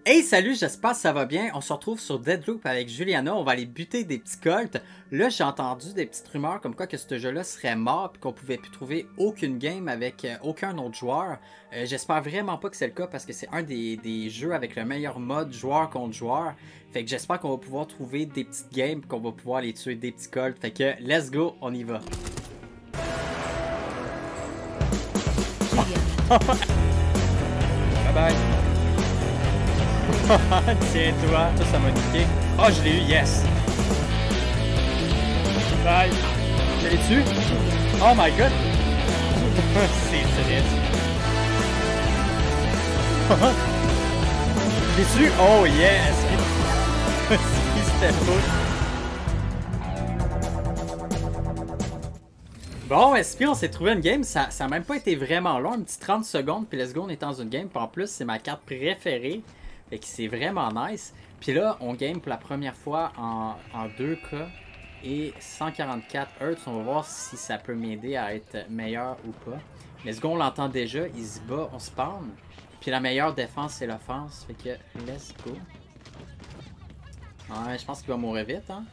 Hey salut, j'espère que ça va bien. On se retrouve sur Deadloop avec Juliana. On va aller buter des petits colts. Là, j'ai entendu des petites rumeurs comme quoi que ce jeu-là serait mort et qu'on pouvait plus trouver aucune game avec aucun autre joueur. J'espère vraiment pas que c'est le cas parce que c'est un des jeux avec le meilleur mode joueur contre joueur. Fait que j'espère qu'on va pouvoir trouver des petites games et qu'on va pouvoir les tuer des petits colts. Fait que let's go, on y va. Bye bye. Tiens-toi, ça m'a niqué. Oh, je l'ai eu, yes! Bye! Je l'ai tué? Oh my god! C'est triste. Je l'ai tué? Oh yes! C'était fou. Bon, SP, on s'est trouvé une game. Ça a même pas été vraiment long, un petit 30 secondes, puis let's go, on est dans une game. Puis en plus, c'est ma carte préférée. Fait que c'est vraiment nice. Puis là, on game pour la première fois en 2K et 144 Hz. On va voir si ça peut m'aider à être meilleur ou pas. Mais ce gars, on l'entend déjà. Il se bat, on spawn. Puis la meilleure défense, c'est l'offense. Fait que, let's go. Ouais, je pense qu'il va mourir vite, hein.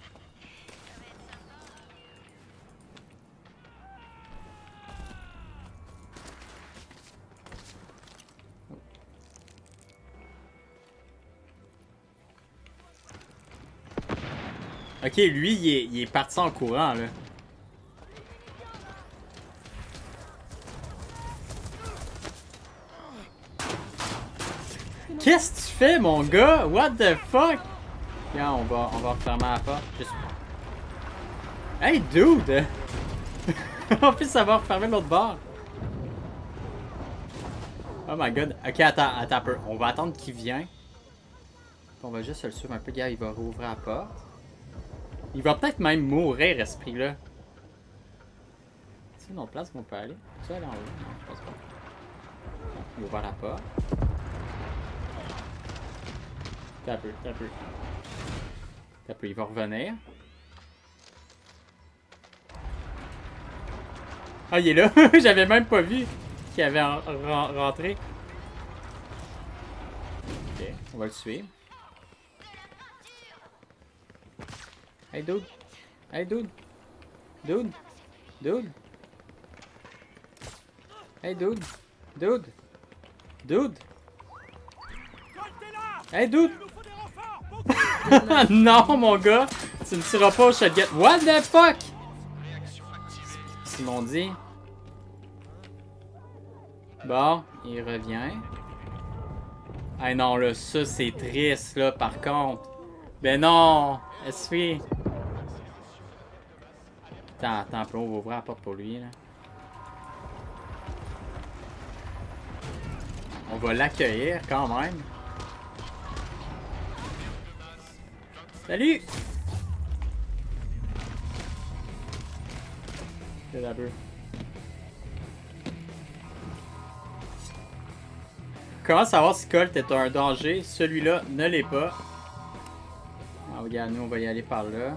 Ok, lui, il est parti en courant, là. Qu'est-ce que tu fais, mon gars? What the fuck? Tiens, on va refermer la porte. Juste... Hey, dude! En plus, ça va refermer l'autre bord. Oh my god. Ok, attends un peu. On va attendre qu'il vienne. On va juste le suivre un peu, gars. Il va rouvrir la porte. Il va peut-être même mourir, esprit là. C'est une autre place qu'on peut aller. Tu vas aller en haut? Non, je pense pas. Il ouvre la porte. T'as peu. Il va revenir. Ah, il est là! J'avais même pas vu qu'il avait rentré. Ok, on va le suivre. Hey dude! Hey dude! Dude! Dude! Hey dude! Dude! Dude! Hey dude! Non mon gars! Tu me tireras pas au shotgun. What the fuck? Ils m'ont dit. Bon, il revient. Ah non là, ça c'est triste là par contre. Ben non! Essuie! Attends un peu, on va ouvrir la porte pour lui là. On va l'accueillir quand même. Salut! C'est la peu. Comment savoir si Colt est un danger? Celui-là ne l'est pas. Ah, regarde, nous on va y aller par là.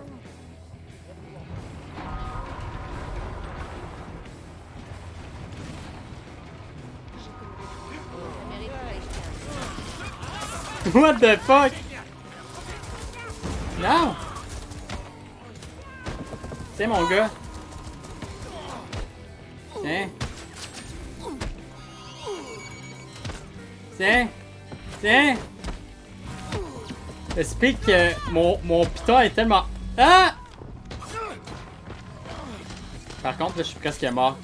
What the fuck? Non! C'est mon gars. Tiens. Tiens. Explique que mon piton est tellement... Ah! Par contre, là, je suis presque mort.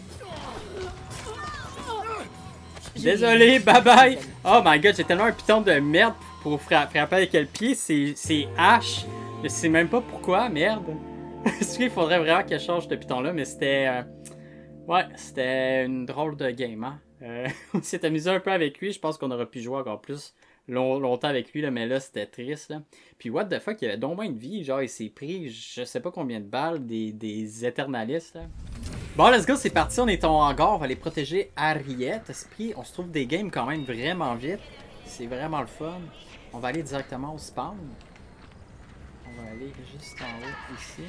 Désolé, bye bye! Oh my god, j'ai tellement un piton de merde pour frapper avec le pied. C'est H. Je sais même pas pourquoi, merde. Il faudrait vraiment qu'elle change de piton là, mais c'était... Ouais, c'était une drôle de game, hein. On s'est amusé un peu avec lui. Je pense qu'on aurait pu jouer encore plus longtemps avec lui, là, mais là, c'était triste. Là. Puis, what the fuck, il avait donc moins de vie. Genre, il s'est pris, je sais pas combien de balles, des éternalistes. Là. Bon, let's go, c'est parti. On est en hangar. On va aller protéger Harriet. Esprit, on se trouve des games quand même vraiment vite. C'est vraiment le fun. On va aller directement au spawn. On va aller juste en haut, ici.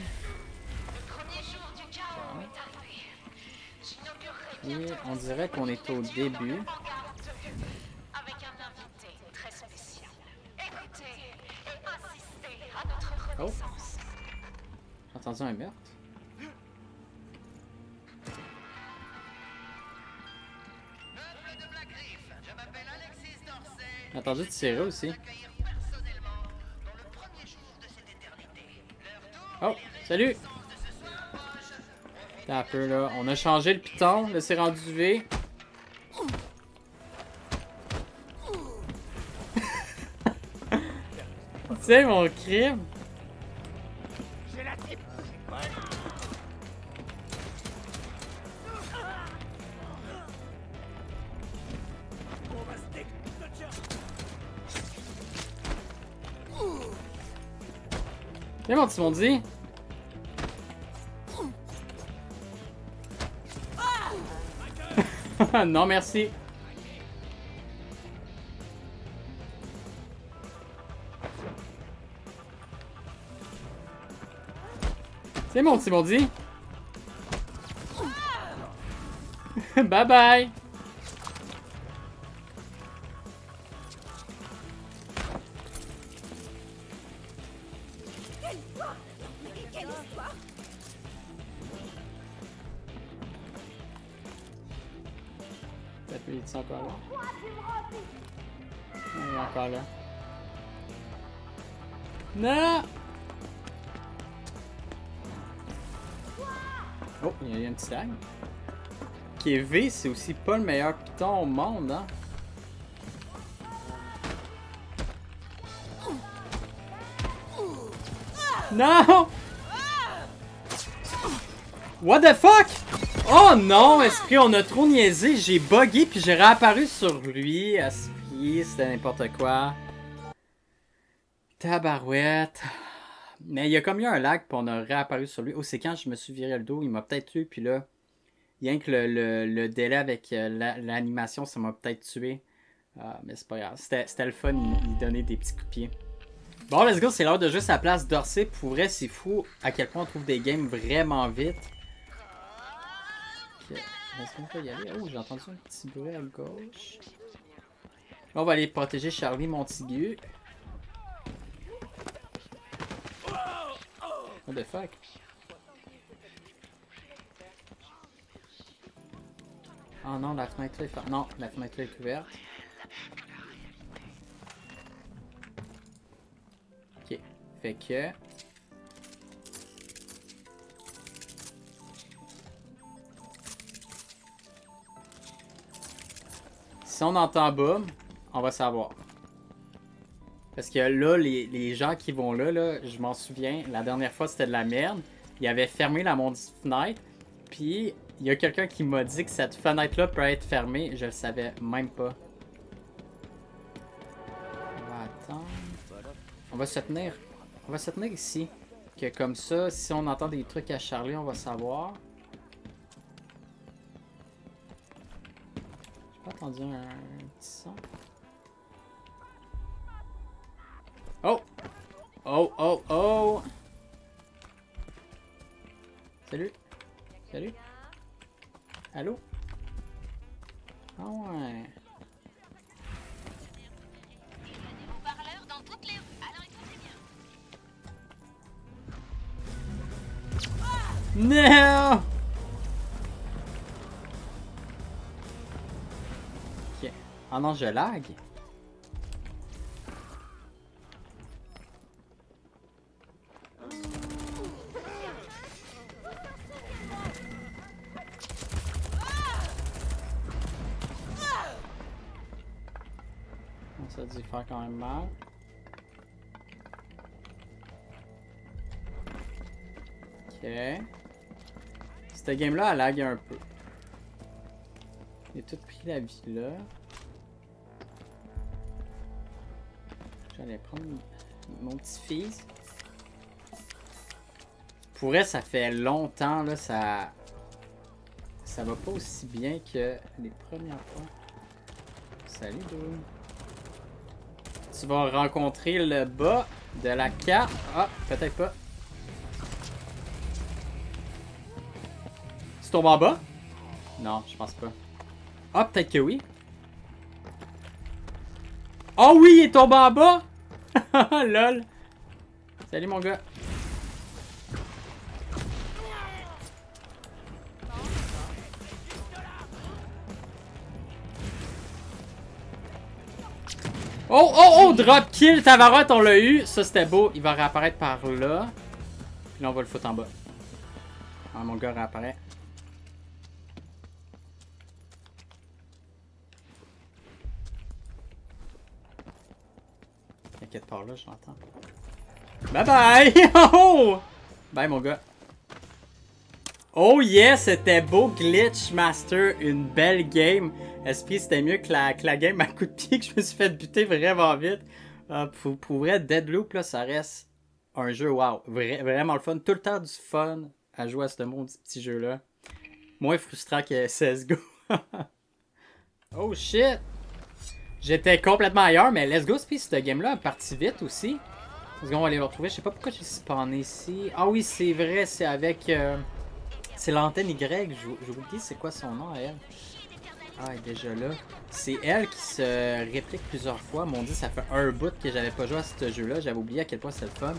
Et on dirait qu'on est au début. Oh! J'ai entendu un meurtre. J'ai entendu tirer aussi. Oh! Salut! Attends un peu là. On a changé le piton. Là, c'est rendu V. Tu sais, mon crime. Viens, mon petit mondi. Non, merci. C'est mon petit mondi. Bye bye. Peut-être qu'il est encore là. Il est encore là. Non! Oh, il y a un petit lag. Qui est V, c'est aussi pas le meilleur piton au monde, hein? Non! What the fuck? Oh non, esprit, on a trop niaisé. J'ai bugué puis j'ai réapparu sur lui. Esprit, c'était n'importe quoi. Tabarouette. Mais il y a comme eu un lag puis on a réapparu sur lui. Oh, c'est quand je me suis viré le dos. Il m'a peut-être tué puis là, rien que le délai avec l'animation, ça m'a peut-être tué. Mais c'est pas grave. C'était le fun, il donnait des petits coups de pied. Bon, let's go, c'est l'heure de jouer sa place Dorsey. Pour vrai, c'est fou à quel point on trouve des games vraiment vite. Ok, est-ce qu'on peut y aller? Oh, j'ai entendu un petit bruit à gauche. Là, on va aller protéger Charlie Montigu. What the fuck? Oh non, la fenêtre là est fermée. Non, la fenêtre là est ouverte. Ok, fait que... Si on entend boum, on va savoir. Parce que là, les gens qui vont là, je m'en souviens, la dernière fois c'était de la merde. Ils avaient fermé la maudite fenêtre. Puis, il y a quelqu'un qui m'a dit que cette fenêtre-là peut être fermée. Je le savais même pas. On va attendre. On va se tenir. On va se tenir ici. Que comme ça, si on entend des trucs à Charlie, on va savoir. J'ai pas entendu un petit son. Oh! Oh, oh, oh! Salut! Salut! Allô? Ah ouais! Non! Ok. Ah non, je lag. Ça a dû faire quand même mal. Ok. Cette game-là, elle lag un peu. J'ai tout pris la vie là. J'allais prendre mon petit fils. Pour vrai, ça fait longtemps, là, ça va pas aussi bien que les premières fois. Salut, Drew. Tu vas rencontrer le bas de la carte. Ah, peut-être pas. Tu tombes en bas? Non, je pense pas. Ah, peut-être que oui. Oh oui, il est tombé en bas! Lol. Salut mon gars. Oh, oh, oh, drop kill, Tavarot, on l'a eu. Ça, c'était beau. Il va réapparaître par là. Puis là, on va le foutre en bas. Ah, mon gars réapparaît. T'inquiète pas, là, je l'entends. Bye bye! Oh! Bye, mon gars. Oh yes, c'était beau Glitch Master, une belle game. Esprit, c'était mieux que la game à coup de pied que je me suis fait buter vraiment vite. Pour vrai, Deadloop, là, ça reste un jeu wow. Vraiment le fun. Tout le temps du fun à jouer à ce maudit petit jeu-là. Moins frustrant que CSGO. Oh shit! J'étais complètement ailleurs, mais let's go, Speed, cette game-là a parti vite aussi. Let's go, on va aller le retrouver. Je sais pas pourquoi j'ai spawné ici. Ah oui, c'est vrai, c'est avec... c'est l'antenne Y, je vous dis c'est quoi son nom à elle. Ah, elle est déjà là. C'est elle qui se réplique plusieurs fois. Mon dieu, ça fait un bout que j'avais pas joué à ce jeu-là. J'avais oublié à quel point c'est le fun.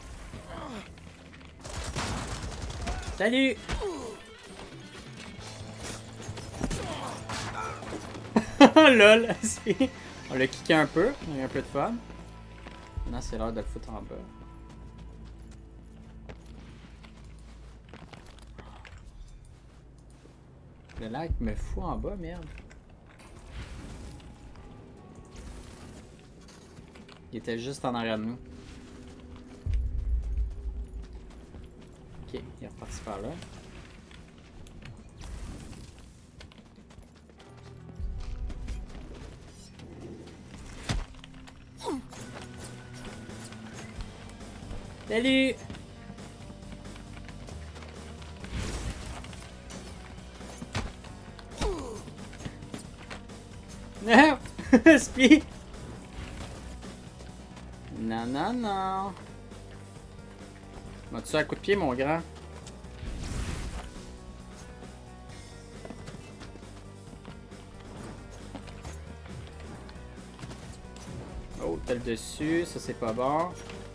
Salut! Lol! On l'a kické un peu. On a eu un peu de fun. Maintenant, c'est l'heure de le foutre en bas. Le lag me fout en bas, merde. Il était juste en arrière de nous. Ok, il est reparti par là. Salut! Non! Speed! Non, non, non! M'as-tu un coup de pied, mon grand? Oh, t'as le dessus, ça c'est pas bon.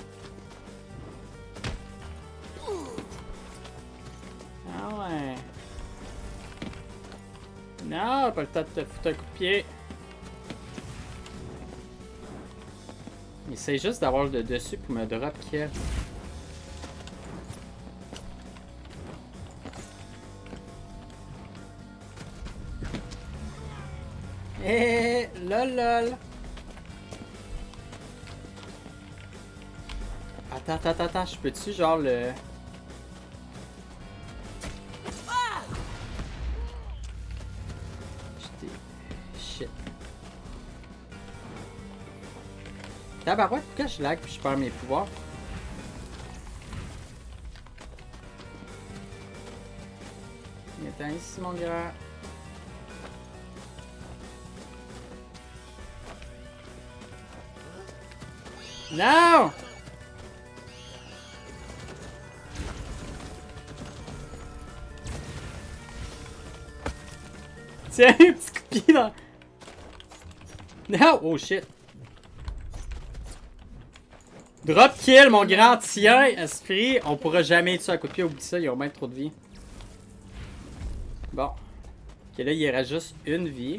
Ah ouais. Non, pas le temps de te foutre un coup de pied. Essaye juste d'avoir le dessus pour me drop kill. Eh, lol lol. Attends, je peux-tu genre le... Shit. Tabarouette, pourquoi je lag puis je perds mes pouvoirs? Attends, ici mon gars. Non! Tiens, un petit coup de pied dans... Non! Oh shit! Drop kill, mon grand, tiens, esprit. On pourra jamais tuer un coup de pied, oublie ça, il y a au moins trop de vie. Bon. Ok, là, il reste juste une vie.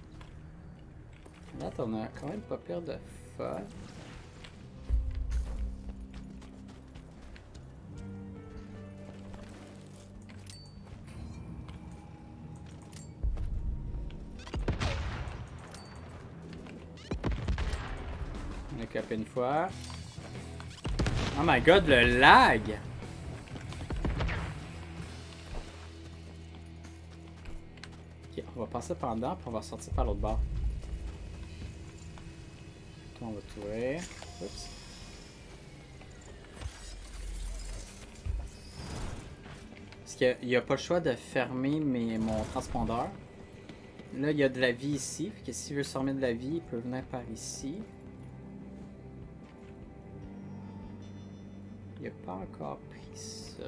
Là, on a quand même pas peur de fun. On a capé une fois. Oh my god, le lag! Ok, on va passer par dedans, puis on va sortir par l'autre bord. Toi, on va tuer. Oups. Parce qu'il n'y a pas le choix de fermer mon transpondeur. Là, il y a de la vie ici. Fait que s'il veut se remettre de la vie, il peut venir par ici. Il n'a pas encore pris ça.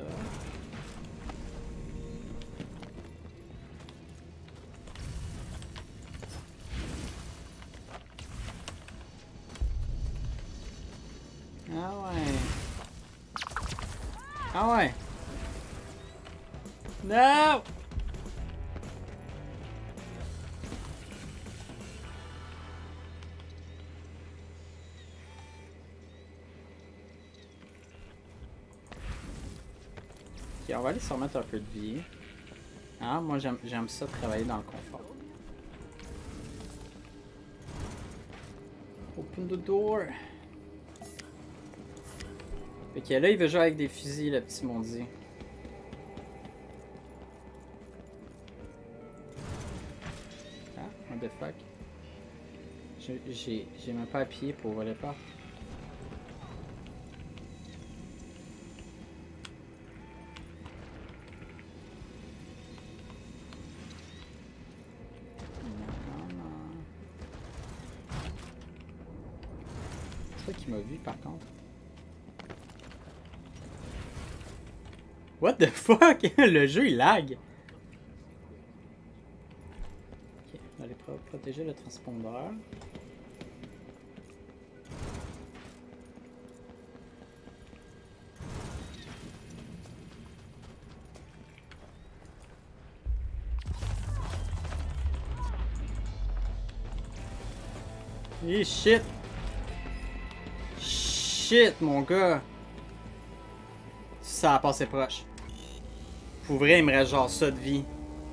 Ah ouais. Ah ouais. Non! Ok, on va aller se remettre un peu de vie. Ah, moi j'aime ça travailler dans le confort. Open the door. Ok, là il veut jouer avec des fusils, le petit mondi. Ah, what the fuck. J'ai même pas appuyé pour ouvrir les portes. C'est toi qui m'as vu par contre. What the fuck? Le jeu il lag. Ok, on va aller protéger le transpondeur. Eh shit! Shit mon gars! Ça a passé proche. Pour vrai, il me reste genre ça de vie.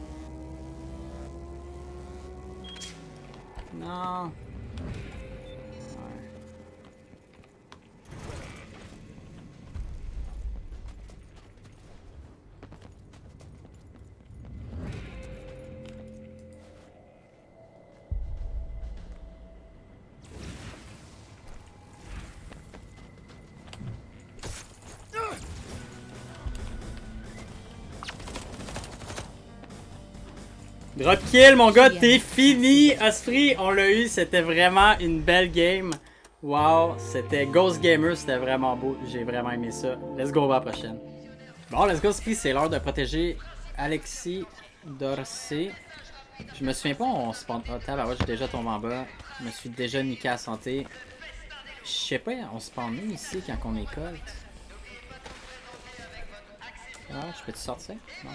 Non. Drop kill, mon gars, t'es fini! Osprey, on l'a eu, c'était vraiment une belle game. Wow, c'était Ghost Gamer, c'était vraiment beau, j'ai vraiment aimé ça. Let's go, à la prochaine. Bon, let's go, Osprey, c'est l'heure de protéger Alexis Dorsey. Je me souviens pas, on spawn. Oh, tabarouette, j'ai déjà tombé en bas. Je me suis déjà niqué à la santé. Je sais pas, on spawn où ici quand on est colt? Ah, je peux-tu sortir? Non.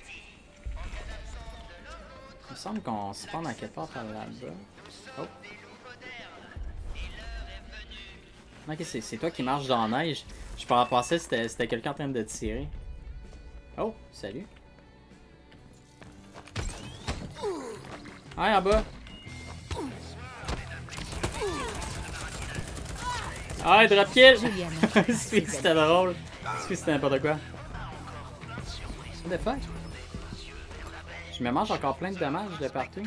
Il me semble qu'on spawn à quelque part par là-bas. Oh. Ok, c'est toi qui marches dans la neige. Je peux en penser c'était quelqu'un en train de tirer. Oh, salut. Ah, en bas. Ah, drop kill! C'était drôle. C'était n'importe quoi. What the fuck? Je me mange encore plein de dommages de partout.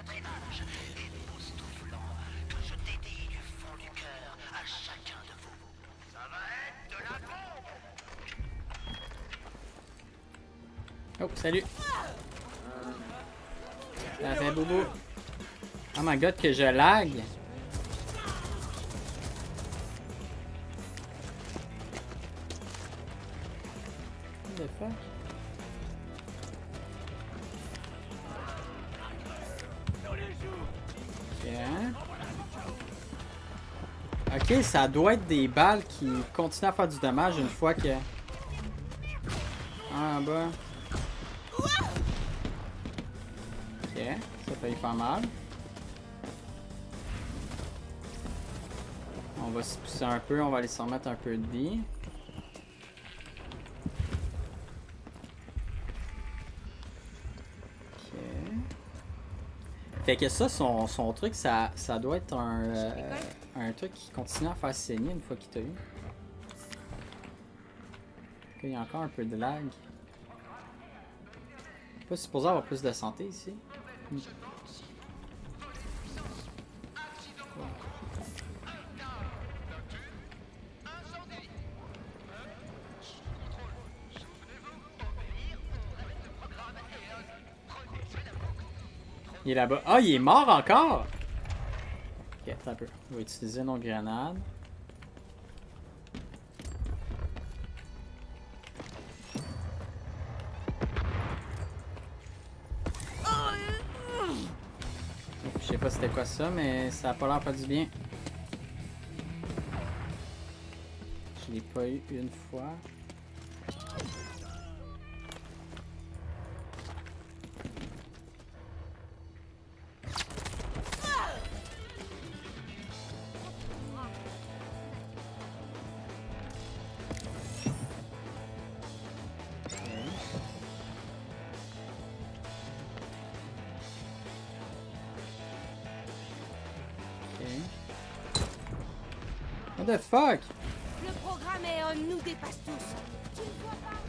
Oh, salut! Ça fait boubou. Oh my god, que je lag! What the fuck? Ok, ça doit être des balles qui continuent à faire du dommage une fois que... Ah, en bas. Ok, ça fait faire mal. On va se pousser un peu, on va aller s'en remettre un peu de vie. Ok. Fait que ça, son truc, ça doit être un truc qui continue à faire saigner une fois qu'il t'a eu. Ok, il y a encore un peu de lag. Pas supposé avoir plus de santé ici. Il est là-bas. Ah, il est mort encore! Ok, attends un peu. On va utiliser nos grenades. Je sais pas c'était quoi ça, mais ça a pas l'air pas du bien. Je l'ai pas eu une fois. What the fuck? Le programme Eon nous dépasse tous. Tu ne vois pas?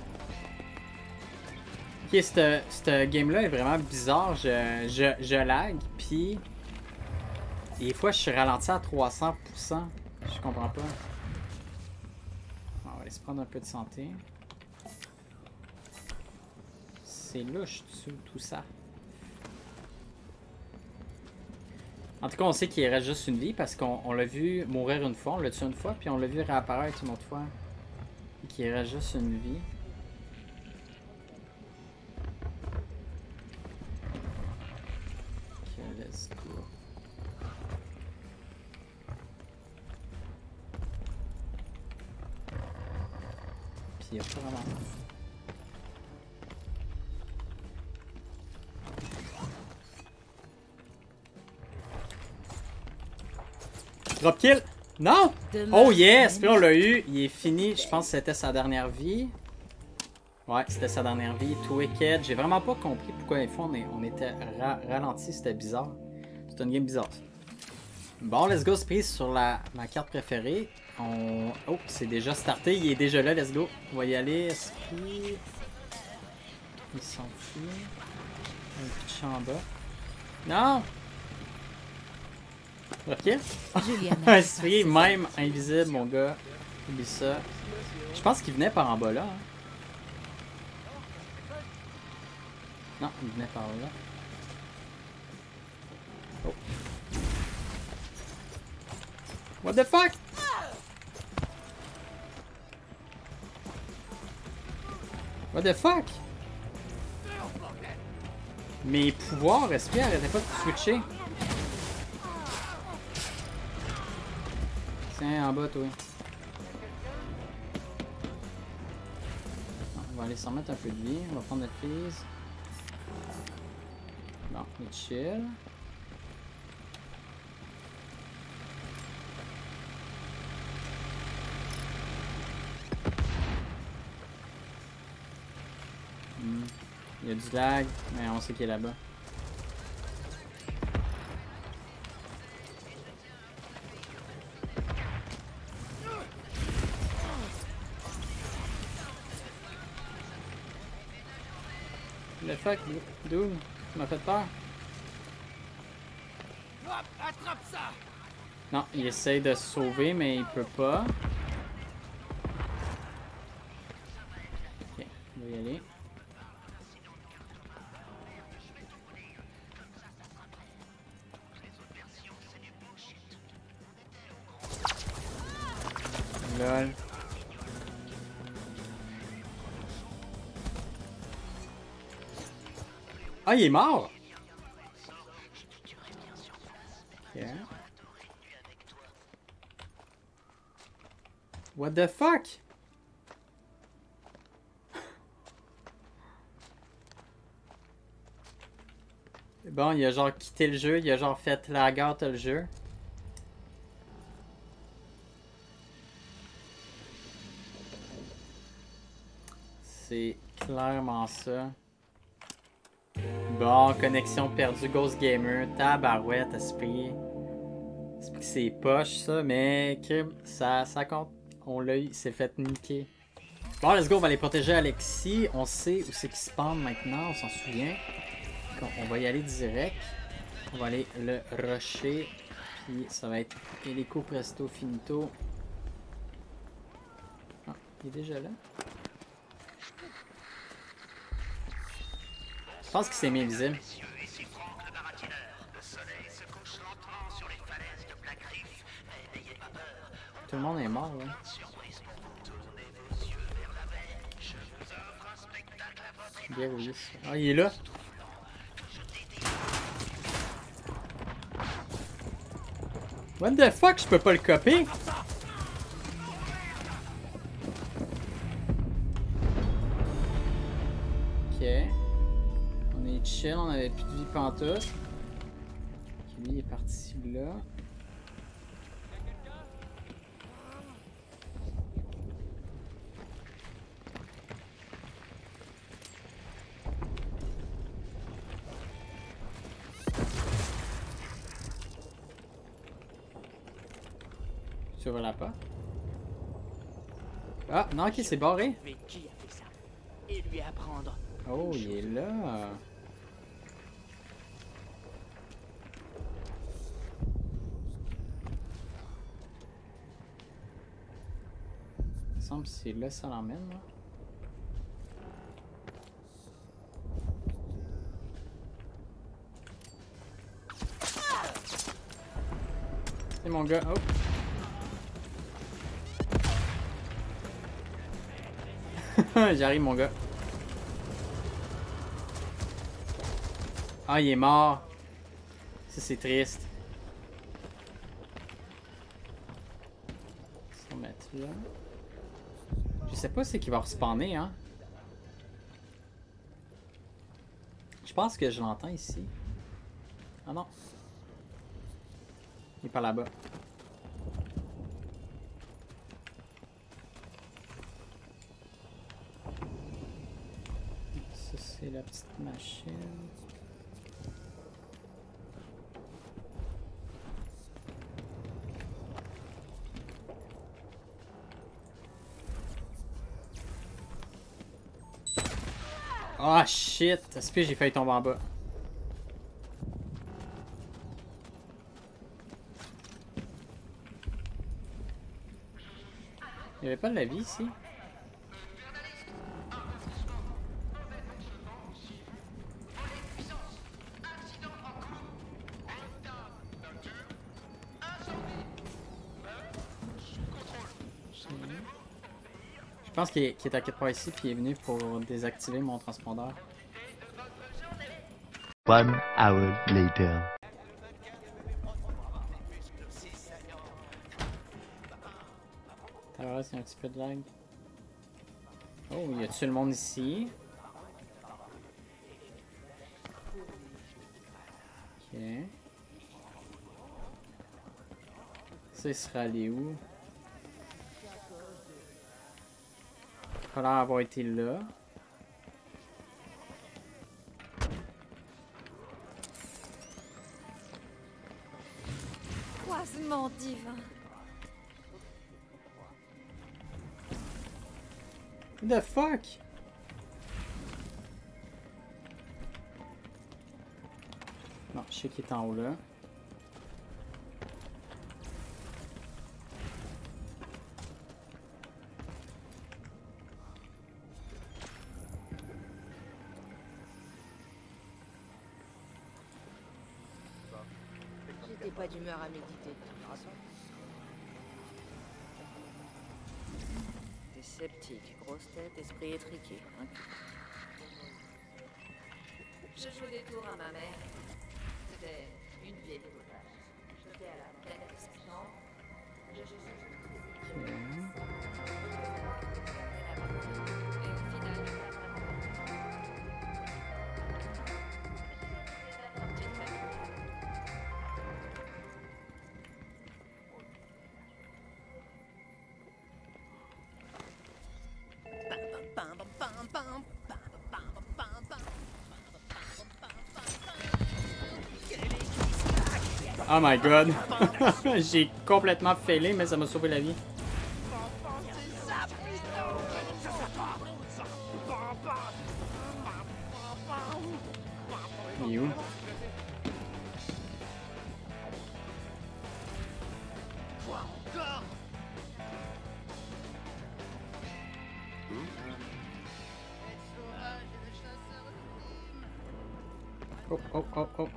Ok, ce game-là est vraiment bizarre. Je lag, puis des fois je suis ralenti à 300%. Je comprends pas. Bon, on va aller se prendre un peu de santé. C'est louche tout ça. En tout cas, on sait qu'il reste juste une vie parce qu'on l'a vu mourir une fois, on l'a tué une fois, puis on l'a vu réapparaître une autre fois. Et qu'il reste juste une vie. Ok, let's go. Puis il y a pas vraiment... Drop kill! Non! Oh yes! Puis on l'a eu. Il est fini. Je pense que c'était sa dernière vie. Ouais, c'était sa dernière vie. Twicked. J'ai vraiment pas compris pourquoi des fois on était ralenti. C'était bizarre. C'était une game bizarre. Bon, let's go. C'est pris sur ma carte préférée. Oh, c'est déjà starté. Il est déjà là. Let's go. On va y aller. Esprit. Il s'enfuit. Un petit en bas. Non! Ok. Esprit, même invisible, mon gars. Oublie ça. Je pense qu'il venait par en bas là. Hein. Non, il venait par là. Oh. What the fuck? What the fuck? Mes pouvoirs, Esprit, arrêtez pas de switcher. Tiens, en bas, toi. On va aller s'en mettre un peu de vie. On va prendre notre prise. Bon, on est chill. Il y a du lag, mais on sait qu'il est là-bas. Le fuck, Doom, tu m'as fait peur. Attrape ça! Non, il essaye de se sauver, mais il peut pas. Ok, on va y aller. Lol. Ah, il est mort! Ok. What the fuck? Bon, il a genre quitté le jeu, il a genre fait la gâte le jeu. C'est clairement ça. Bon, connexion perdue, Ghost Gamer, tabarouette, esprit. C'est que c'est poche ça, mais crime, ça compte. On l'a eu, il s'est fait niquer. Bon, let's go, on va aller protéger Alexis. On sait où c'est qu'il spawn maintenant, on s'en souvient. On va y aller direct. On va aller le rusher. Puis ça va être hélico presto finito. Ah, il est déjà là. Je pense qu'il s'est mis invisible. Tout le monde est mort là. Bien oui. Ah, il est là. What the fuck, je peux pas le copier? Ok. On est chill, on avait plus de vie pantoute. Ok, lui il est parti là. Tu ouvres la porte? Ah, non, ok, c'est barré. Mais qui a fait ça? Et lui apprendre. Oh, il est là. Il me semble que c'est là ça l'emmène, là. C'est mon gars. Oh. J'arrive, mon gars. Ah, il est mort. Ça, c'est triste. On va mettre là. Je sais pas c'est qui va respawner, hein. Je pense que je l'entends ici. Ah non. Il est par là-bas. Ça, c'est la petite machine. Ah, oh, shit! Ça se fait, j'ai failli tomber en bas. Il n'y avait pas de la vie ici? Je pense qu'il est à quelque part ici puis il est venu pour désactiver mon transpondeur. 1 hour later. Alors là, c'est un petit peu de lag. Oh, y a-tu le monde ici? Ok. Ça, il sera allé où? Il a l'air d'avoir été là. Croisement divin. What the fuck? Non, je sais qu'il est en haut là. J'étais pas d'humeur à méditer de toute façon. T'es sceptique, grosse tête, esprit étriqué. Hein. Je joue des tours à ma mère. C'était une vieille potage. J'étais à la tête de sa chambre. Je jouais. Et au final, Oh my god. J'ai complètement failé, mais ça m'a sauvé la vie. Il est où? Oh, oh, oh, oh.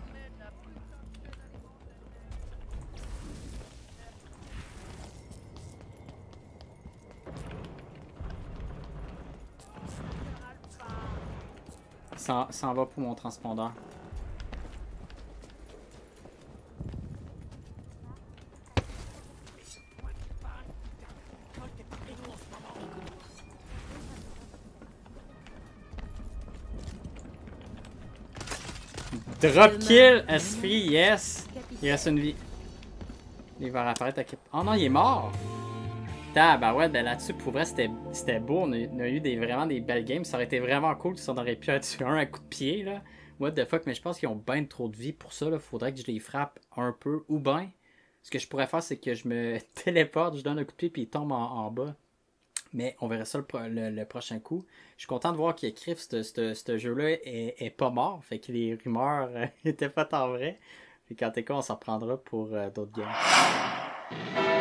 Ça en va pour mon transpondeur. Drop kill, Esprit, yes! Il reste une vie. Il va apparaître à... Oh non, il est mort! Bah ouais, ben là-dessus, pour vrai, c'était beau. On a eu vraiment des belles games. Ça aurait été vraiment cool si on aurait pu être sur un coup de pied, là. What the fuck, mais je pense qu'ils ont bien trop de vie pour ça, là. Faudrait que je les frappe un peu, ou bien Ce que je pourrais faire, c'est que je me téléporte, je donne un coup de pied, puis il tombe en bas. Mais on verra ça le prochain coup. Je suis content de voir qu'Criff, ce jeu-là, est pas mort. Fait que les rumeurs étaient pas tant vraies. Et quand t'es con, on s'en reprendra pour d'autres games.